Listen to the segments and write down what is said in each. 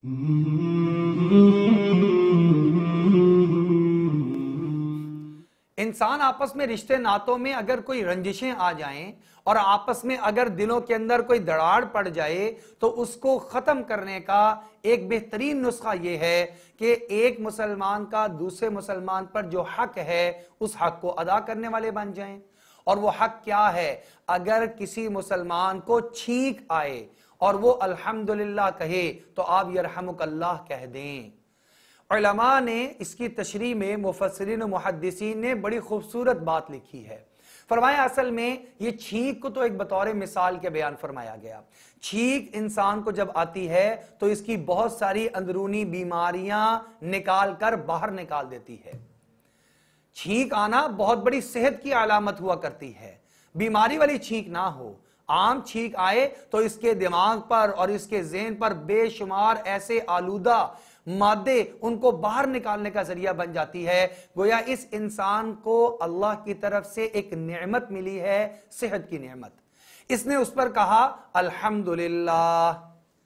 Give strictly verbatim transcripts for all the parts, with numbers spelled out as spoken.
इंसान आपस में रिश्ते नातों में अगर कोई रंजिशें आ जाएं और आपस में अगर दिलों के अंदर कोई दरार पड़ जाए तो उसको खत्म करने का एक बेहतरीन नुस्खा यह है कि एक मुसलमान का दूसरे मुसलमान पर जो हक है उस हक को अदा करने वाले बन जाएं। और वो हक क्या है? अगर किसी मुसलमान को छींक आए और वो अल्हम्दुलिल्लाह कहे तो आप यरहमुकल्लाह कह दें। उलमा ने इसकी तशरीह में मुफस्सिरीन और मुहद्दिसीन ने बड़ी खूबसूरत बात लिखी है। फरमाया असल में ये छींक को तो एक बतौर मिसाल के बयान फरमाया गया। छींक इंसान को जब आती है तो इसकी बहुत सारी अंदरूनी बीमारियां निकाल कर बाहर निकाल देती है। छींक आना बहुत बड़ी सेहत की अलामत हुआ करती है। बीमारी वाली छींक ना हो, आम छींक आए तो इसके दिमाग पर और इसके ज़हन पर बेशुमार ऐसे आलूदा मादे उनको बाहर निकालने का जरिया बन जाती है। गोया इस इंसान को अल्लाह की तरफ से एक नेमत मिली है, सेहत की नेमत। इसने उस पर कहा अल्हम्दुलिल्लाह।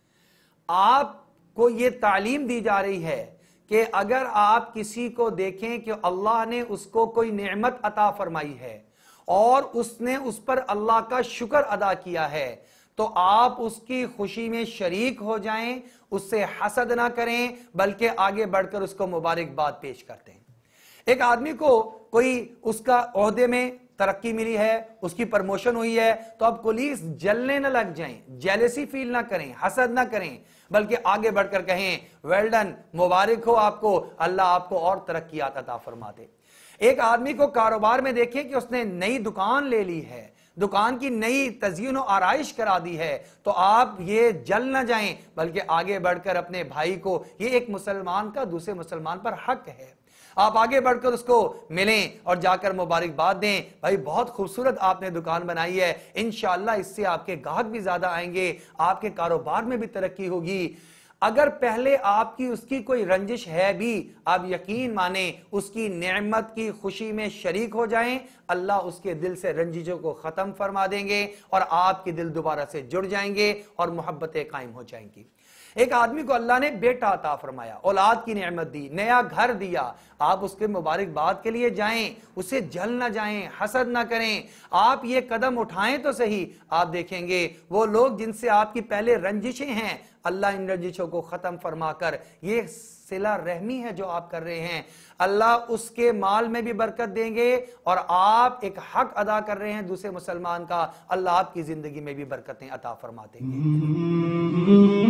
आपको ये तालीम दी जा रही है कि अगर आप किसी को देखें कि अल्लाह ने उसको कोई नेमत अता फरमाई है और उसने उस पर अल्लाह का शुक्र अदा किया है तो आप उसकी खुशी में शरीक हो जाएं, उससे हसद ना करें बल्कि आगे बढ़कर उसको मुबारकबाद पेश करते हैं। एक आदमी को कोई उसका ओहदे में तरक्की मिली है, उसकी प्रमोशन हुई है तो अब कुलीस जलने ना लग जाएं, जेलसी फील ना करें, हसद ना करें, बल्कि आगे बढ़कर कहें वेल डन, मुबारक हो आपको, अल्लाह आपको और तरक्कियात अता फरमा दे। एक आदमी को कारोबार में देखें कि उसने नई दुकान ले ली है, दुकान की नई तज़यीन और आराइश करा दी है तो आप ये जल ना जाएं बल्कि आगे बढ़कर अपने भाई को, ये एक मुसलमान का दूसरे मुसलमान पर हक है, आप आगे बढ़कर उसको मिलें और जाकर मुबारकबाद दें, भाई बहुत खूबसूरत आपने दुकान बनाई है, इंशाअल्लाह इससे आपके गाहक भी ज्यादा आएंगे, आपके कारोबार में भी तरक्की होगी। अगर पहले आपकी उसकी कोई रंजिश है भी, आप यकीन माने उसकी नेमत की खुशी में शरीक हो जाएं, अल्लाह उसके दिल से रंजिशों को खत्म फरमा देंगे और आपके दिल दोबारा से जुड़ जाएंगे और मोहब्बतें कायम हो जाएंगी। एक आदमी को अल्लाह ने बेटा अता फरमाया, औलाद की नेमत दी, नया घर दिया, आप उसके मुबारकबाद के लिए जाएं, उसे जल ना जाएं, हसद ना करें, आप ये कदम उठाएं तो सही, आप देखेंगे वो लोग जिनसे आपकी पहले रंजिशें हैं, अल्लाह इन रंजिशों को खत्म फरमाकर, ये सिला रहमी है जो आप कर रहे हैं, अल्लाह उसके माल में भी बरकत देंगे और आप एक हक अदा कर रहे हैं दूसरे मुसलमान का, अल्लाह आपकी जिंदगी में भी बरकतें अता फरमा देंगे।